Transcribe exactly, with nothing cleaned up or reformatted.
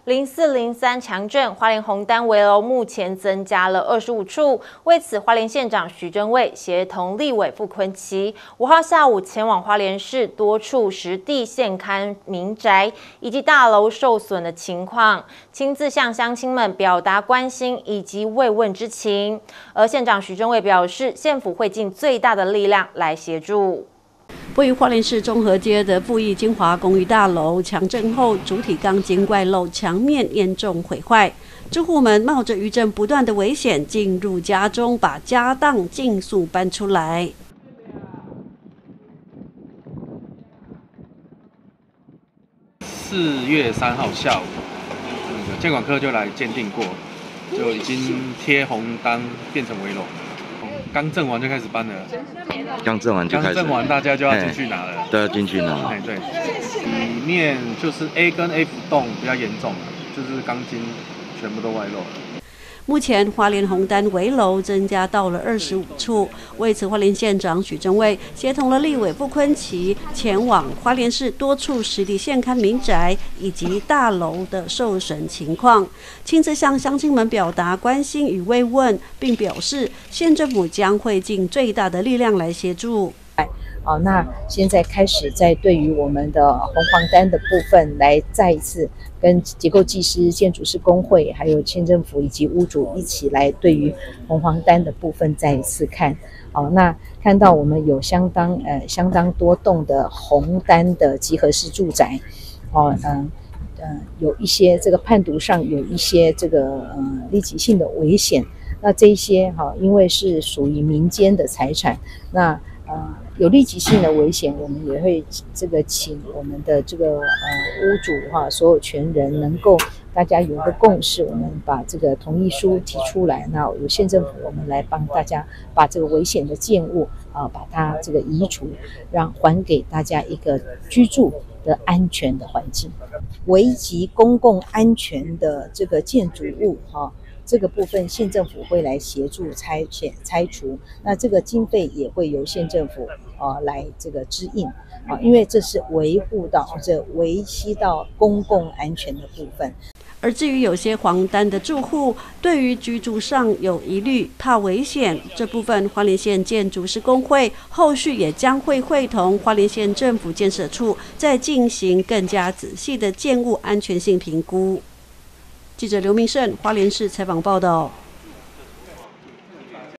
零四零三强震，花莲红丹围楼目前增加了二十五处。为此，花莲县长徐榛蔚协同立委傅崑萁五号下午前往花莲市多处实地现勘民宅以及大楼受损的情况，亲自向乡亲们表达关心以及慰问之情。而县长徐榛蔚表示，县府会尽最大的力量来协助。 位于花莲市中和街的富益金华公寓大楼强震后，主体钢筋外露，墙面严重毁坏。住户们冒着余震不断的危险进入家中，把家当尽速搬出来。 四月三号下午，那个监管科就来鉴定过，就已经贴红单变成围楼。 刚震完就开始搬了， 刚震完就开始， 刚震完大家就要进去拿了， 都要进去拿。 哎，对，里面就是 A 跟 F 栋比较严重，就是钢筋全部都外露了。 目前花莲红丹围楼增加到了二十五处，为此花莲县长许榛蔚协同了立委傅崑萁前往花莲市多处实地现勘民宅以及大楼的受损情况，亲自向乡亲们表达关心与慰问，并表示县政府将会尽最大的力量来协助。 好，那现在开始在对于我们的红黄丹的部分，来再一次跟结构技师、建筑师工会，还有县政府以及屋主一起来对于红黄丹的部分再一次看。好，那看到我们有相当呃相当多栋的红丹的集合式住宅，哦，嗯。呃，有一些这个判读上有一些这个呃立即性的危险，那这一些哈、哦，因为是属于民间的财产，那呃有立即性的危险，我们也会这个请我们的这个呃屋主哈、啊，所有权人能够大家有一个共识，我们把这个同意书提出来，那由县政府我们来帮大家把这个危险的建物啊，把它这个移除，让还给大家一个居住的安全的环境。 危及公共安全的这个建筑物，哈、哦，这个部分县政府会来协助拆迁拆除，那这个经费也会由县政府啊、呃、来这个支应啊，因为这是维护到这维系到公共安全的部分。 而至于有些黄丹的住户对于居住上有疑虑，怕危险，这部分花莲县建筑师工会后续也将会会同花莲县政府建设处，再进行更加仔细的建物安全性评估。记者刘明胜，花莲市采访报道。